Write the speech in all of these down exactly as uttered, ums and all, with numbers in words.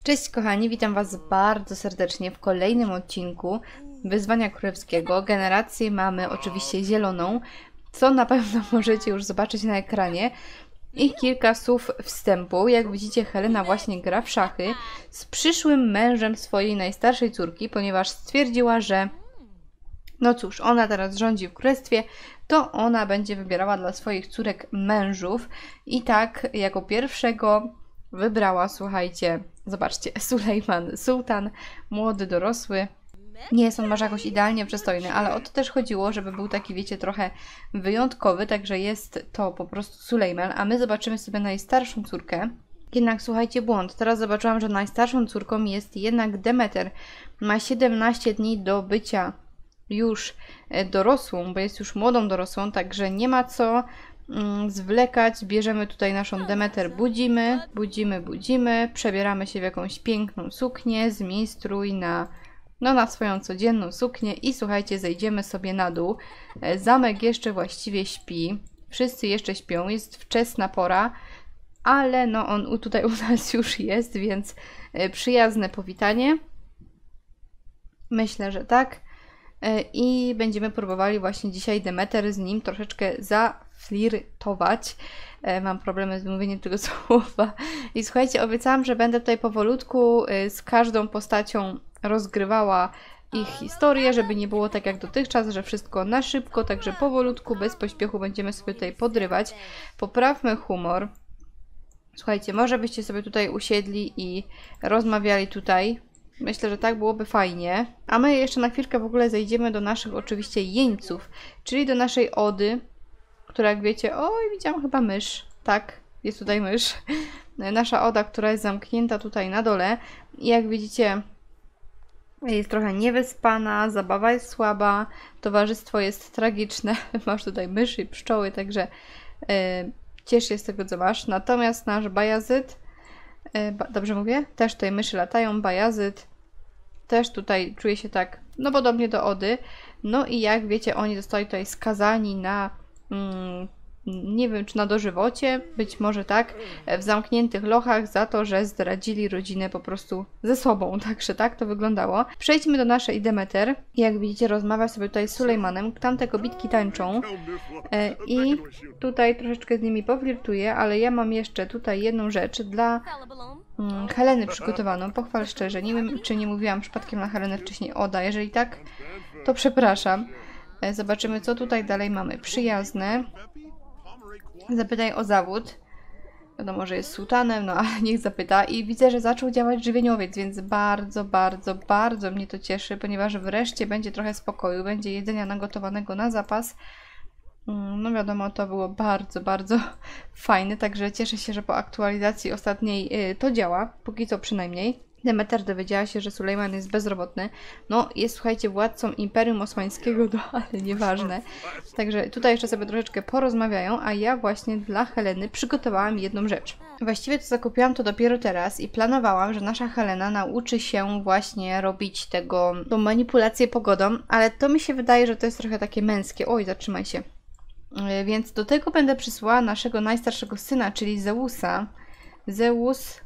Cześć kochani, witam Was bardzo serdecznie w kolejnym odcinku Wyzwania Królewskiego. Generację mamy oczywiście zieloną, co na pewno możecie już zobaczyć na ekranie. I kilka słów wstępu. Jak widzicie, Helena właśnie gra w szachy z przyszłym mężem swojej najstarszej córki, ponieważ stwierdziła, że no cóż, ona teraz rządzi w królestwie, to ona będzie wybierała dla swoich córek mężów. I tak jako pierwszego wybrała, słuchajcie, zobaczcie, Sulejman Sułtan, młody, dorosły. Nie jest on może jakoś idealnie przystojny, ale o to też chodziło, żeby był taki, wiecie, trochę wyjątkowy, także jest to po prostu Sulejman, a my zobaczymy sobie najstarszą córkę. Jednak słuchajcie, błąd. Teraz zobaczyłam, że najstarszą córką jest jednak Demeter. Ma siedemnaście dni do bycia już dorosłą, bo jest już młodą dorosłą, także nie ma co mm, zwlekać. Bierzemy tutaj naszą Demeter, budzimy, budzimy, budzimy, przebieramy się w jakąś piękną suknię, zmień strój na, no, na swoją codzienną suknię i słuchajcie, zejdziemy sobie na dół. Zamek jeszcze właściwie śpi, wszyscy jeszcze śpią, jest wczesna pora, ale no on tutaj u nas już jest, więc przyjazne powitanie. Myślę, że tak. I będziemy próbowali właśnie dzisiaj Demeter z nim troszeczkę zaflirtować. Mam problemy z mówieniem tego słowa. I słuchajcie, obiecałam, że będę tutaj powolutku z każdą postacią rozgrywała ich historię, żeby nie było tak jak dotychczas, że wszystko na szybko, także powolutku, bez pośpiechu będziemy sobie tutaj podrywać. Poprawmy humor. Słuchajcie, może byście sobie tutaj usiedli i rozmawiali tutaj. Myślę, że tak byłoby fajnie. A my jeszcze na chwilkę w ogóle zejdziemy do naszych oczywiście jeńców, czyli do naszej Ody, która jak wiecie, oj, widziałam chyba mysz. Tak, jest tutaj mysz. Nasza Oda, która jest zamknięta tutaj na dole. I jak widzicie, jest trochę niewyspana, zabawa jest słaba, towarzystwo jest tragiczne. Masz tutaj myszy i pszczoły, także yy, ciesz się z tego, co masz. Natomiast nasz Bajazyd, dobrze mówię? Też tutaj myszy latają, Bajazyd też tutaj czuje się tak, no podobnie do Ody. No i jak wiecie, oni zostali tutaj skazani na, mm, nie wiem czy na dożywocie, być może tak, w zamkniętych lochach za to, że zdradzili rodzinę po prostu ze sobą. Także tak to wyglądało. Przejdźmy do naszej Demeter. Jak widzicie, rozmawia sobie tutaj z Sulejmanem. Tamte kobitki tańczą. E, I tutaj troszeczkę z nimi poflirtuję, ale ja mam jeszcze tutaj jedną rzecz dla mm, Heleny przygotowaną. Pochwal szczerze. Nie wiem, czy nie mówiłam przypadkiem na Helenę wcześniej Oda. Jeżeli tak, to przepraszam. E, zobaczymy, co tutaj dalej mamy. Przyjazne. Zapytaj o zawód. Wiadomo, że jest sułtanem, no ale niech zapyta. I widzę, że zaczął działać żywieniowiec, więc bardzo, bardzo, bardzo mnie to cieszy, ponieważ wreszcie będzie trochę spokoju, będzie jedzenia nagotowanego na zapas. No wiadomo, to było bardzo, bardzo fajne, także cieszę się, że po aktualizacji ostatniej to działa, póki co przynajmniej. Demeter dowiedziała się, że Sulejman jest bezrobotny. No, jest, słuchajcie, władcą Imperium Osmańskiego, no, ale nieważne. Także tutaj jeszcze sobie troszeczkę porozmawiają, a ja właśnie dla Heleny przygotowałam jedną rzecz. Właściwie to zakupiłam to dopiero teraz i planowałam, że nasza Helena nauczy się właśnie robić tego, tą manipulację pogodą, ale to mi się wydaje, że to jest trochę takie męskie. Oj, zatrzymaj się. Więc do tego będę przysłała naszego najstarszego syna, czyli Zeusa. Zeus...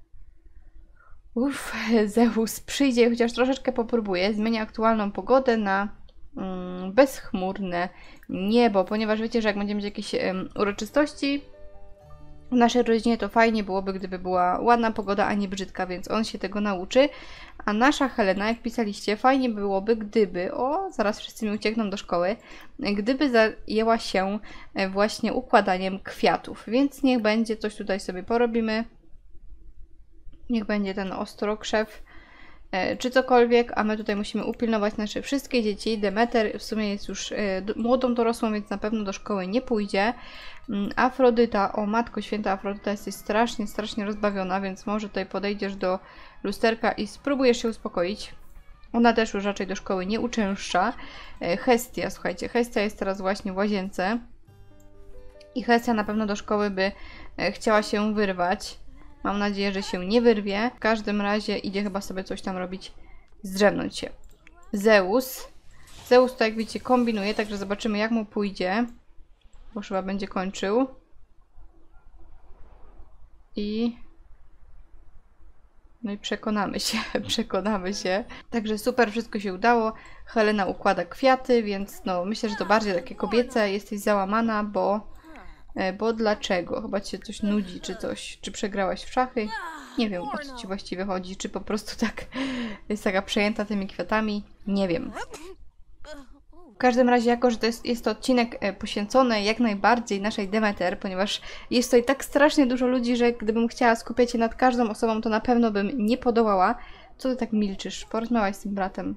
Uff, Zeus przyjdzie, chociaż troszeczkę popróbuje. Zmienia aktualną pogodę na mm, bezchmurne niebo, ponieważ wiecie, że jak będziemy mieć jakieś um, uroczystości w naszej rodzinie, to fajnie byłoby, gdyby była ładna pogoda, a nie brzydka, więc on się tego nauczy. A nasza Helena, jak pisaliście, fajnie byłoby, gdyby, o, zaraz wszyscy mi uciekną do szkoły, gdyby zajęła się właśnie układaniem kwiatów. Więc niech będzie, coś tutaj sobie porobimy. Niech będzie ten ostrokrzew, e, czy cokolwiek, a my tutaj musimy upilnować nasze wszystkie dzieci. Demeter w sumie jest już e, młodą dorosłą, więc na pewno do szkoły nie pójdzie. Afrodyta, o matko święta Afrodyta, jesteś strasznie, strasznie rozbawiona, więc może tutaj podejdziesz do lusterka i spróbujesz się uspokoić. Ona też już raczej do szkoły nie uczęszcza. E, Hestia, słuchajcie, Hestia jest teraz właśnie w łazience. I Hestia na pewno do szkoły by e, chciała się wyrwać. Mam nadzieję, że się nie wyrwie. W każdym razie idzie chyba sobie coś tam robić, zdrzemnąć się. Zeus. Zeus to jak widzicie kombinuje, także zobaczymy jak mu pójdzie. Bo chyba będzie kończył. I No i przekonamy się, przekonamy się. Także super, wszystko się udało. Helena układa kwiaty, więc no myślę, że to bardziej takie kobiece. Jesteś załamana, bo... Bo dlaczego? Chyba cię coś nudzi, czy coś. Czy przegrałaś w szachy? Nie wiem, o co ci właściwie chodzi. Czy po prostu tak jest taka przejęta tymi kwiatami? Nie wiem. W każdym razie, jako że to jest, jest to odcinek poświęcony jak najbardziej naszej Demeter, ponieważ jest tutaj tak strasznie dużo ludzi, że gdybym chciała skupiać się nad każdą osobą, to na pewno bym nie podołała. Co ty tak milczysz? Porozmawiaj z tym bratem.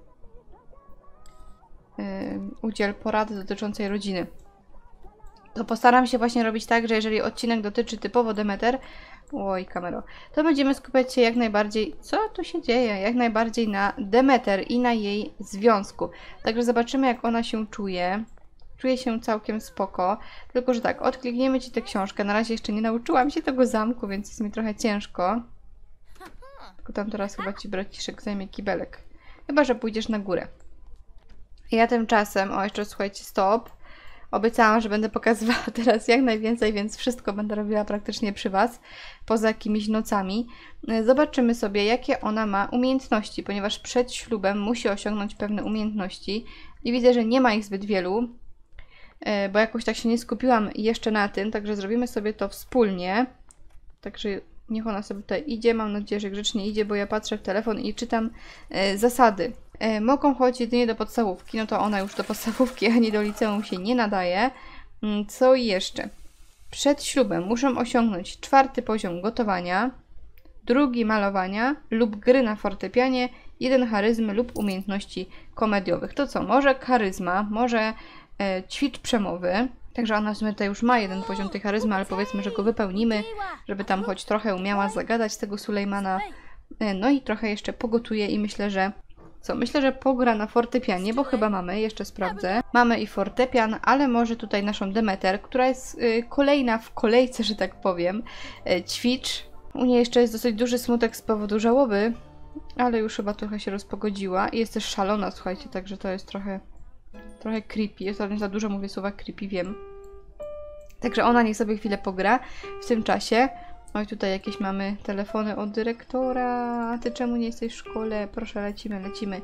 Yy, udziel porady dotyczącej rodziny. To postaram się właśnie robić tak, że jeżeli odcinek dotyczy typowo Demeter, oj kamero, to będziemy skupiać się jak najbardziej, co tu się dzieje, jak najbardziej na Demeter i na jej związku. Także zobaczymy, jak ona się czuje. Czuje się całkiem spoko, tylko że tak, odklikniemy ci tę książkę. Na razie jeszcze nie nauczyłam się tego zamku, więc jest mi trochę ciężko. Tylko tam teraz chyba ci braciszek zajmie kibelek. Chyba że pójdziesz na górę. Ja tymczasem, o jeszcze słuchajcie, stop. Obiecałam, że będę pokazywała teraz jak najwięcej, więc wszystko będę robiła praktycznie przy Was, poza jakimiś nocami. Zobaczymy sobie, jakie ona ma umiejętności, ponieważ przed ślubem musi osiągnąć pewne umiejętności i widzę, że nie ma ich zbyt wielu, bo jakoś tak się nie skupiłam jeszcze na tym, także zrobimy sobie to wspólnie. Także niech ona sobie tutaj idzie, mam nadzieję, że grzecznie idzie, bo ja patrzę w telefon i czytam e, zasady. E, mogą chodzić jedynie do podstawówki, no to ona już do podstawówki ani do liceum się nie nadaje. Co jeszcze? Przed ślubem muszą osiągnąć czwarty poziom gotowania, drugi malowania lub gry na fortepianie, jeden charyzmy lub umiejętności komediowych. To co? Może charyzma, może e, ćwicz przemowy. Także ona w sumie tutaj już ma jeden poziom tej charyzmy, ale powiedzmy, że go wypełnimy, żeby tam choć trochę umiała zagadać tego Sulejmana. No i trochę jeszcze pogotuje i myślę, że... Co? Myślę, że pogra na fortepianie, bo chyba mamy, jeszcze sprawdzę. Mamy i fortepian, ale może tutaj naszą Demeter, która jest y, kolejna w kolejce, że tak powiem. Y, ćwicz. U niej jeszcze jest dosyć duży smutek z powodu żałoby, ale już chyba trochę się rozpogodziła. I jest też szalona, słuchajcie, także to jest trochę... Trochę creepy, jest za dużo mówię słowa creepy, wiem. Także ona niech sobie chwilę pogra w tym czasie. Oj, tutaj jakieś mamy telefony od dyrektora. A ty czemu nie jesteś w szkole? Proszę, lecimy, lecimy.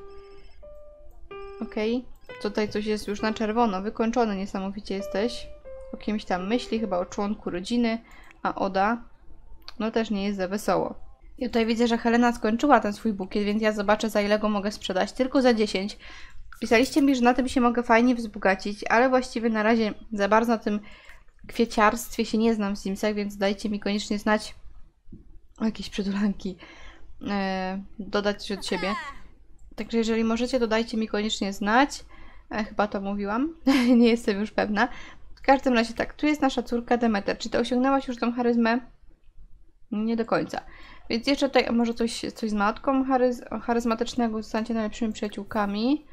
Okej. Okay. Tutaj coś jest już na czerwono. Wykończony niesamowicie jesteś. O kimś tam myśli, chyba o członku rodziny. A Oda, no też nie jest za wesoło. I tutaj widzę, że Helena skończyła ten swój bukiet, więc ja zobaczę, za ile go mogę sprzedać. Tylko za dziesięć. Pisaliście mi, że na tym się mogę fajnie wzbogacić, ale właściwie na razie za bardzo na tym kwieciarstwie się nie znam w Simsach, więc dajcie mi koniecznie znać o jakieś przytulanki e, dodać od siebie. Także jeżeli możecie, to dajcie mi koniecznie znać. E, chyba to mówiłam, nie jestem już pewna. W każdym razie tak, tu jest nasza córka Demeter. Czy ty osiągnęłaś już tą charyzmę? Nie do końca. Więc jeszcze tutaj może coś, coś z matką charyz charyzmatycznego, zostańcie najlepszymi przyjaciółkami.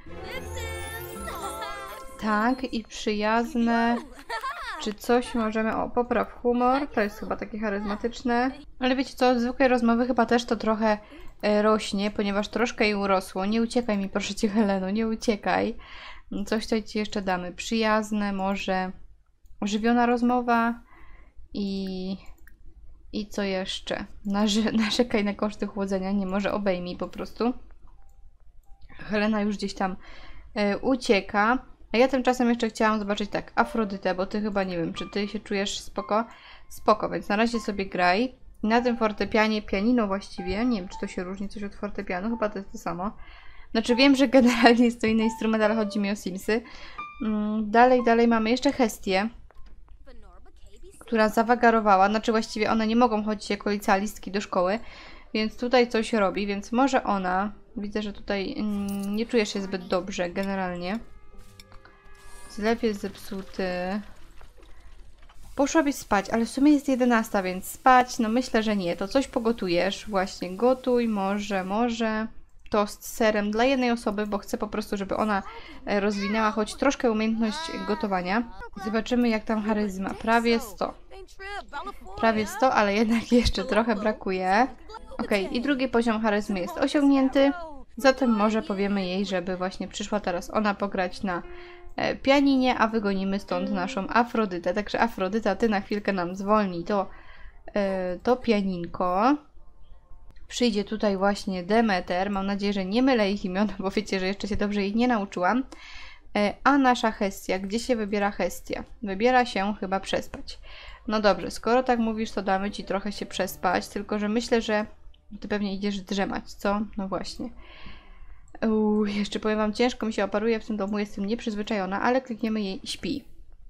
Tak, i przyjazne. Czy coś możemy... O, popraw humor. To jest chyba takie charyzmatyczne. Ale wiecie co, od zwykłej rozmowy chyba też to trochę e, rośnie, ponieważ troszkę jej urosło. Nie uciekaj mi, proszę cię, Heleno, nie uciekaj. Coś tutaj ci jeszcze damy. Przyjazne, może ożywiona rozmowa i... I co jeszcze? Narzy narzekaj na koszty chłodzenia, nie, może obejmij po prostu. Helena już gdzieś tam e, ucieka. A ja tymczasem jeszcze chciałam zobaczyć tak, Afrodytę, bo ty chyba nie wiem, czy ty się czujesz spoko? Spoko, więc na razie sobie graj. Na tym fortepianie, pianino właściwie, nie wiem, czy to się różni coś od fortepianu, chyba to jest to samo. Znaczy wiem, że generalnie jest to inny instrument, ale chodzi mi o Simsy. Mm, dalej, dalej mamy jeszcze Hestię, która zawagarowała, znaczy właściwie one nie mogą chodzić jako licealistki do szkoły, więc tutaj coś robi, więc może ona, widzę, że tutaj mm, nie czuje się zbyt dobrze generalnie. Zlew jest zepsuty. Poszłabyś spać, ale w sumie jest jedenasta, więc spać, no myślę, że nie. To coś pogotujesz, właśnie gotuj, może, może tost z serem dla jednej osoby, bo chcę po prostu, żeby ona rozwinęła choć troszkę umiejętność gotowania. Zobaczymy, jak tam charyzma. Prawie sto. Prawie sto, ale jednak jeszcze trochę brakuje. Ok, i drugi poziom charyzmy jest osiągnięty. Zatem może powiemy jej, żeby właśnie przyszła teraz ona pograć na e, pianinie, a wygonimy stąd naszą Afrodytę. Także Afrodyta, ty na chwilkę nam zwolnij to, e, to pianinko. przyjdzie tutaj właśnie Demeter. Mam nadzieję, że nie mylę ich imion, bo wiecie, że jeszcze się dobrze ich nie nauczyłam. A nasza Hestia, gdzie się wybiera Hestia? Wybiera się chyba przespać. No dobrze, skoro tak mówisz, to damy ci trochę się przespać, tylko że myślę, że ty pewnie idziesz drzemać, co? No właśnie. Uuu, jeszcze powiem wam, ciężko mi się operuje w tym domu, jestem nieprzyzwyczajona, ale klikniemy jej śpi.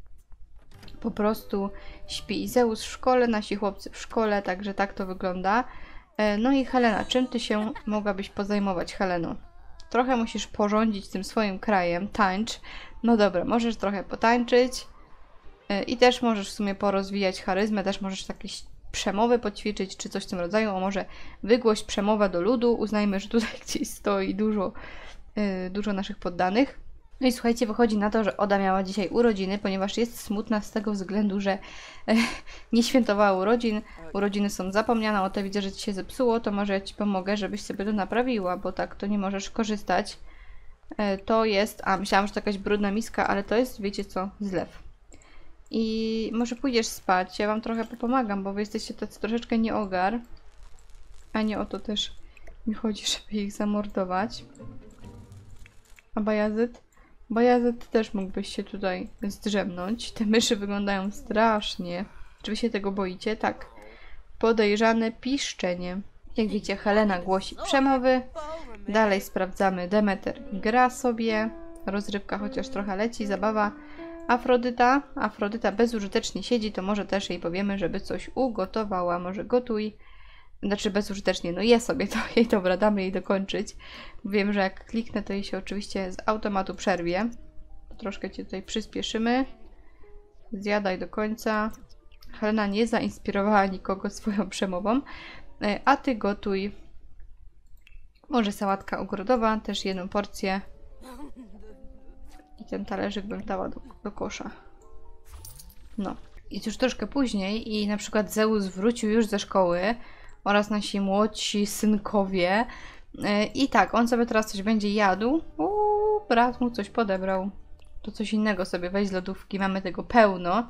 Po prostu śpi. Zeus w szkole, nasi chłopcy w szkole, także tak to wygląda. No i Helena, czym ty się mogłabyś pozajmować, Heleno? Trochę musisz porządzić tym swoim krajem, tańcz. No dobra, możesz trochę potańczyć i też możesz w sumie porozwijać charyzmę, też możesz jakieś przemowy poćwiczyć, czy coś w tym rodzaju, a może wygłoś przemowę do ludu, uznajmy, że tutaj gdzieś stoi dużo, yy, dużo naszych poddanych. No i słuchajcie, wychodzi na to, że Oda miała dzisiaj urodziny, ponieważ jest smutna z tego względu, że e, nie świętowała urodzin. Urodziny są zapomniane, o to widzę, że ci się zepsuło, to może ja ci pomogę, żebyś sobie to naprawiła, bo tak to nie możesz korzystać. E, to jest, a myślałam, że to jakaś brudna miska, ale to jest, wiecie co, zlew. I może pójdziesz spać, ja wam trochę popomagam, bo wy jesteście tacy troszeczkę nieogar. A nie o to też mi chodzi, żeby ich zamordować. A Bajazyt? Bajazyt też mógłbyś się tutaj zdrzemnąć. Te myszy wyglądają strasznie. Czy wy się tego boicie? Tak. Podejrzane piszczenie. Jak widzicie, Helena głosi przemowy. Dalej sprawdzamy. Demeter gra sobie. Rozrywka chociaż trochę leci, zabawa. Afrodyta. Afrodyta bezużytecznie siedzi, to może też jej powiemy, żeby coś ugotowała. Może gotuj. Znaczy bezużytecznie, no je sobie to jej, dobra, damy jej dokończyć. Wiem, że jak kliknę, to jej się oczywiście z automatu przerwie. Troszkę cię tutaj przyspieszymy. Zjadaj do końca. Helena nie zainspirowała nikogo swoją przemową. A ty gotuj. Może sałatka ogrodowa, też jedną porcję. I ten talerzyk bym dała do, do kosza. No. I już troszkę później i na przykład Zeus wrócił już ze szkoły oraz nasi młodsi synkowie. I tak, on sobie teraz coś będzie jadł. Uuu, brat mu coś podebrał. To coś innego sobie weź z lodówki, mamy tego pełno.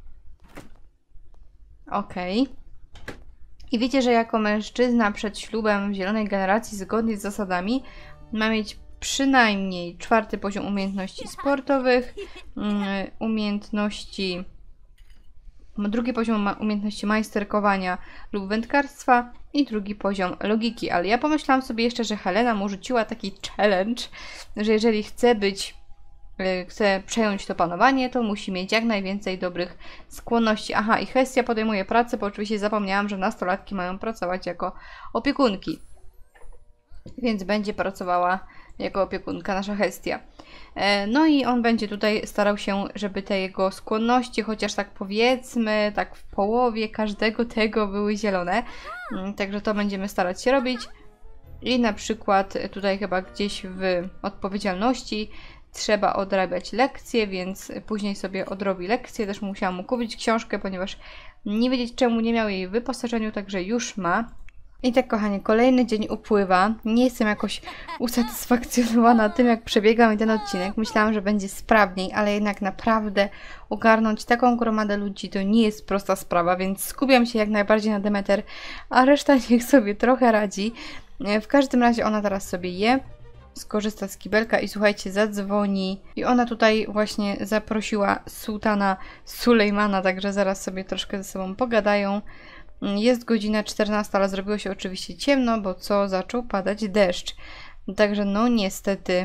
Okej. Okay. I wiecie, że jako mężczyzna przed ślubem w zielonej generacji zgodnie z zasadami ma mieć przynajmniej czwarty poziom umiejętności sportowych, umiejętności, drugi poziom umiejętności majsterkowania lub wędkarstwa i drugi poziom logiki. Ale ja pomyślałam sobie jeszcze, że Helena mu rzuciła taki challenge, że jeżeli chce być, chce przejąć to panowanie, to musi mieć jak najwięcej dobrych skłonności. Aha, i Hestia podejmuje pracę, bo oczywiście zapomniałam, że nastolatki mają pracować jako opiekunki. Więc będzie pracowała jako opiekunka nasza Hestia. No i on będzie tutaj starał się, żeby te jego skłonności, chociaż tak powiedzmy, tak w połowie każdego tego były zielone. Także to będziemy starać się robić. I na przykład tutaj chyba gdzieś w odpowiedzialności trzeba odrabiać lekcje, więc później sobie odrobi lekcje. Też musiałam mu kupić książkę, ponieważ nie wiedzieć czemu nie miał jej w wyposażeniu, także już ma. I tak, kochani, kolejny dzień upływa. Nie jestem jakoś usatysfakcjonowana tym, jak przebiegał mi ten odcinek. Myślałam, że będzie sprawniej, ale jednak naprawdę ogarnąć taką gromadę ludzi to nie jest prosta sprawa, więc skupiam się jak najbardziej na Demeter, a reszta niech sobie trochę radzi. W każdym razie ona teraz sobie je, skorzysta z kibelka i słuchajcie, zadzwoni. I ona tutaj właśnie zaprosiła sułtana Sulejmana, także zaraz sobie troszkę ze sobą pogadają. Jest godzina czternasta, ale zrobiło się oczywiście ciemno, bo co? Zaczął padać deszcz. Także no niestety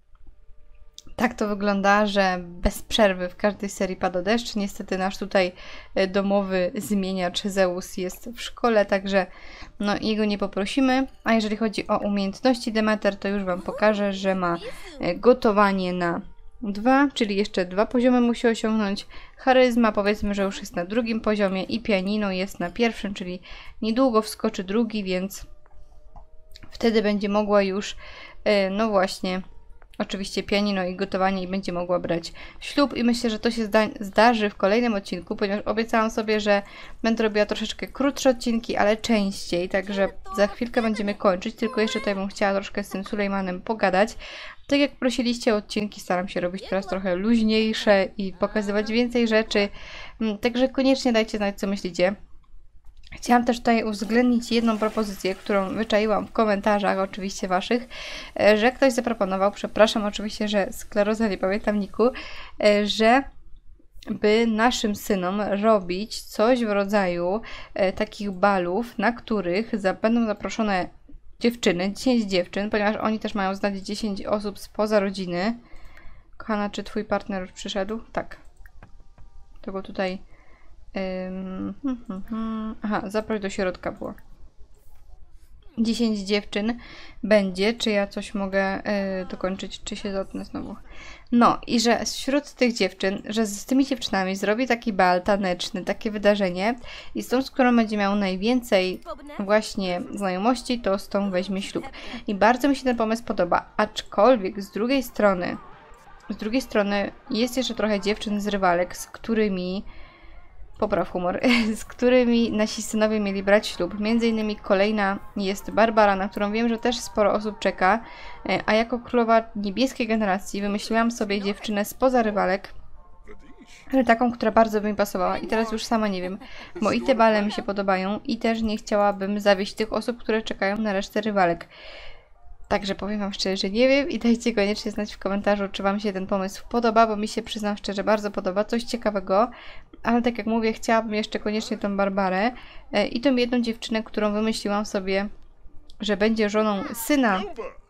tak to wygląda, że bez przerwy w każdej serii pada deszcz. Niestety nasz tutaj domowy zmieniacz Zeus jest w szkole, także no jego nie poprosimy. A jeżeli chodzi o umiejętności Demeter, to już wam pokażę, że ma gotowanie na dwa, czyli jeszcze dwa poziomy musi osiągnąć. Charyzma powiedzmy, że już jest na drugim poziomie i pianino jest na pierwszym, czyli niedługo wskoczy drugi, więc wtedy będzie mogła już, no właśnie, oczywiście pianino i gotowanie i będzie mogła brać ślub i myślę, że to się zda zdarzy w kolejnym odcinku, ponieważ obiecałam sobie, że będę robiła troszeczkę krótsze odcinki, ale częściej, także za chwilkę będziemy kończyć, tylko jeszcze tutaj bym chciała troszkę z tym Sulejmanem pogadać. Tak jak prosiliście, odcinki staram się robić teraz trochę luźniejsze i pokazywać więcej rzeczy, także koniecznie dajcie znać, co myślicie. Chciałam też tutaj uwzględnić jedną propozycję, którą wyczaiłam w komentarzach, oczywiście waszych, że ktoś zaproponował, przepraszam oczywiście, że skleroza, nie pamiętam niku, że by naszym synom robić coś w rodzaju takich balów, na których będą zaproszone dziewczyny, dziesięć dziewczyn, ponieważ oni też mają znać dziesięć osób spoza rodziny. Kochana, czy twój partner już przyszedł? Tak. To go tutaj... Ym, hmm, hmm, hmm. Aha, zaproś do środka było. dziesięć dziewczyn będzie, czy ja coś mogę y, dokończyć, czy się zotnę znowu. No i że wśród tych dziewczyn, że z tymi dziewczynami zrobi taki bal taneczny, takie wydarzenie i z tą, z którą będzie miał najwięcej właśnie znajomości, to z tą weźmie ślub. I bardzo mi się ten pomysł podoba, aczkolwiek z drugiej strony, z drugiej strony jest jeszcze trochę dziewczyn z rywalek, z którymi popraw humor, z którymi nasi synowie mieli brać ślub. Między innymi kolejna jest Barbara, na którą wiem, że też sporo osób czeka, a jako królowa niebieskiej generacji wymyśliłam sobie dziewczynę spoza rywalek, ale taką, która bardzo by mi pasowała i teraz już sama nie wiem, bo i te bale mi się podobają i też nie chciałabym zawieść tych osób, które czekają na resztę rywalek. Także powiem wam szczerze, że nie wiem i dajcie koniecznie znać w komentarzu, czy wam się ten pomysł podoba, bo mi się, przyznam szczerze, bardzo podoba, coś ciekawego, ale tak jak mówię, chciałabym jeszcze koniecznie tą Barbarę e, i tą jedną dziewczynę, którą wymyśliłam sobie, że będzie żoną syna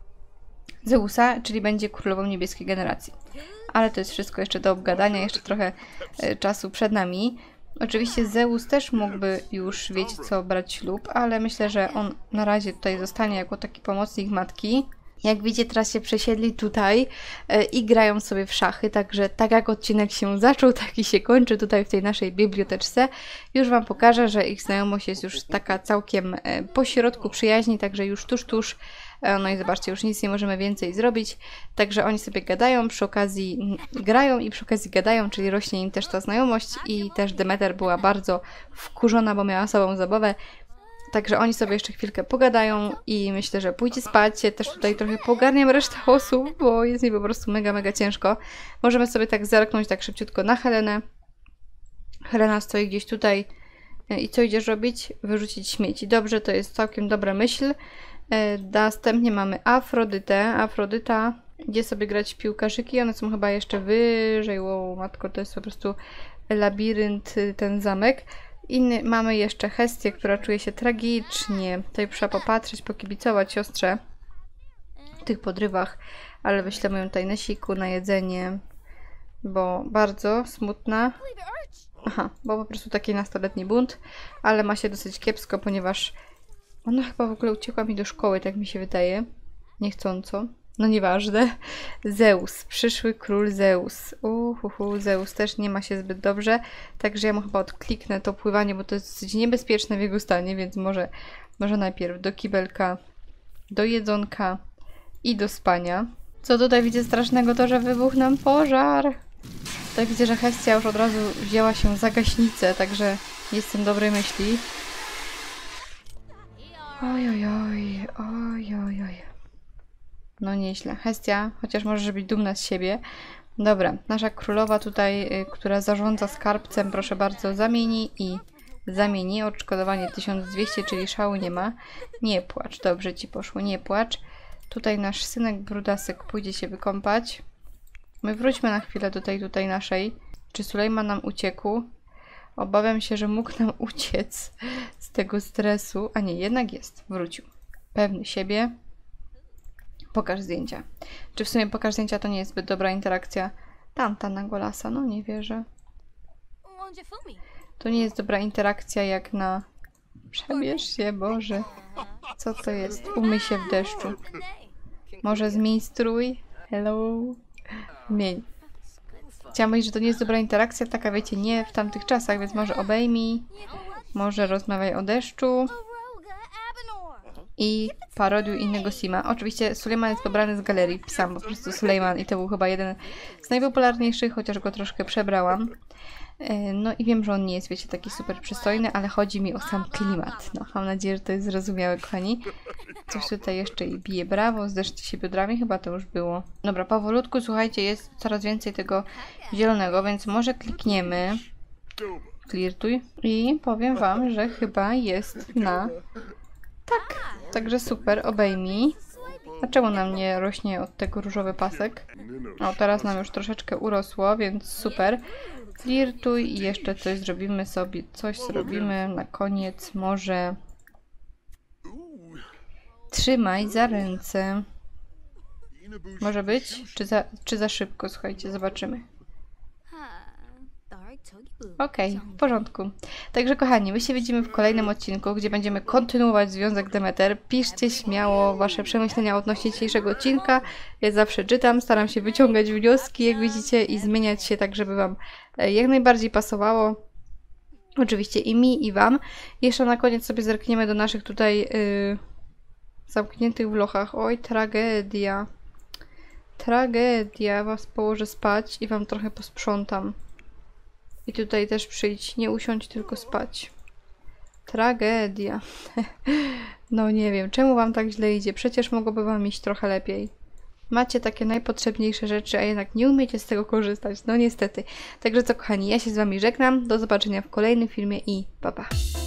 Zeusa, czyli będzie królową niebieskiej generacji. Ale to jest wszystko jeszcze do obgadania, jeszcze trochę e, czasu przed nami. Oczywiście Zeus też mógłby już, wiecie co, brać ślub, ale myślę, że on na razie tutaj zostanie jako taki pomocnik matki. Jak widzicie, teraz się przesiedli tutaj e, i grają sobie w szachy, także tak jak odcinek się zaczął, tak i się kończy tutaj w tej naszej biblioteczce. Już wam pokażę, że ich znajomość jest już taka całkiem e, po środku przyjaźni, także już tuż, tuż. E, no i zobaczcie, już nic nie możemy więcej zrobić, także oni sobie gadają, przy okazji grają i przy okazji gadają, czyli rośnie im też ta znajomość i też Demeter była bardzo wkurzona, bo miała sobą zabawę. Także oni sobie jeszcze chwilkę pogadają i myślę, że pójdzie spać. Ja też tutaj trochę pogarniam resztę osób, bo jest mi po prostu mega, mega ciężko. Możemy sobie tak zerknąć tak szybciutko na Helenę. Helena stoi gdzieś tutaj i co idziesz robić? Wyrzucić śmieci. Dobrze, to jest całkiem dobra myśl. Następnie mamy Afrodytę. Afrodyta idzie sobie grać w piłkarzyki. One są chyba jeszcze wyżej. Wow, matko, to jest po prostu labirynt, ten zamek. I mamy jeszcze Hestię, która czuje się tragicznie. Tutaj trzeba popatrzeć, pokibicować siostrze w tych podrywach, ale wyślemy ją tutaj na siku, na jedzenie, bo bardzo smutna. Aha, bo po prostu taki nastoletni bunt, ale ma się dosyć kiepsko, ponieważ ona chyba w ogóle uciekła mi do szkoły, tak mi się wydaje, niechcąco. No nieważne. Zeus, przyszły król Zeus. Uhuhu, Zeus też nie ma się zbyt dobrze, także ja mu chyba odkliknę to pływanie, bo to jest dosyć niebezpieczne w jego stanie, więc może, może najpierw do kibelka, do jedzonka i do spania. Co tutaj widzę strasznego, to że wybuchł nam pożar. Tutaj widzę, że Hestia już od razu wzięła się za gaśnicę, także jestem dobrej myśli. Oj, oj, oj, oj, oj, oj. No nieźle. Hestia, chociaż możesz być dumna z siebie. Dobra, nasza królowa tutaj, y, która zarządza skarbcem, proszę bardzo, zamieni i zamieni. Odszkodowanie tysiąc dwieście, czyli szału nie ma. Nie płacz, dobrze ci poszło, nie płacz. Tutaj nasz synek brudasek pójdzie się wykąpać. My wróćmy na chwilę do tej tutaj naszej. Czy Sulejman nam uciekł? Obawiam się, że mógł nam uciec z tego stresu. A nie, jednak jest. Wrócił. Pewny siebie. Pokaż zdjęcia. Czy w sumie pokaż zdjęcia to nie jest zbyt dobra interakcja? Tamta na Golasa, no nie wierzę. To nie jest dobra interakcja jak na... Przebierz się, Boże. Co to jest? Umyj się w deszczu. Może zmień strój? Hello? Zmień. Chciałam powiedzieć, że to nie jest dobra interakcja, taka wiecie, nie w tamtych czasach, więc może obejmij, może rozmawiaj o deszczu i parodiuj innego Sima. Oczywiście Sulejman jest pobrany z galerii, sam po prostu Sulejman i to był chyba jeden z najpopularniejszych, chociaż go troszkę przebrałam. No i wiem, że on nie jest, wiecie, taki super przystojny, ale chodzi mi o sam klimat. No, mam nadzieję, że to jest zrozumiałe, kochani. Coś tutaj jeszcze i bije brawo, zderzcie się biodrami, chyba to już było. Dobra, powolutku, słuchajcie, jest coraz więcej tego zielonego, więc może klikniemy flirtuj. I powiem wam, że chyba jest na tak. Także super, obejmij. A czemu nam nie rośnie od tego różowy pasek? O, teraz nam już troszeczkę urosło, więc super. Flirtuj i jeszcze coś zrobimy sobie, coś zrobimy na koniec, może... Trzymaj za ręce. Może być? Czy za, czy za szybko? Słuchajcie, zobaczymy. Okej, okay, w porządku. Także kochani, my się widzimy w kolejnym odcinku, gdzie będziemy kontynuować Związek Demeter. Piszcie śmiało wasze przemyślenia odnośnie dzisiejszego odcinka. Ja zawsze czytam, staram się wyciągać wnioski, jak widzicie, i zmieniać się tak, żeby wam jak najbardziej pasowało. Oczywiście i mi, i wam. Jeszcze na koniec sobie zerkniemy do naszych tutaj yy, zamkniętych w lochach. Oj, tragedia. Tragedia. Was położę spać i wam trochę posprzątam. I tutaj też przyjdź, nie usiądź, tylko spać. Tragedia. No nie wiem, czemu wam tak źle idzie? Przecież mogłoby wam iść trochę lepiej. Macie takie najpotrzebniejsze rzeczy, a jednak nie umiecie z tego korzystać. No niestety. Także co kochani, ja się z wami żegnam. Do zobaczenia w kolejnym filmie i pa pa.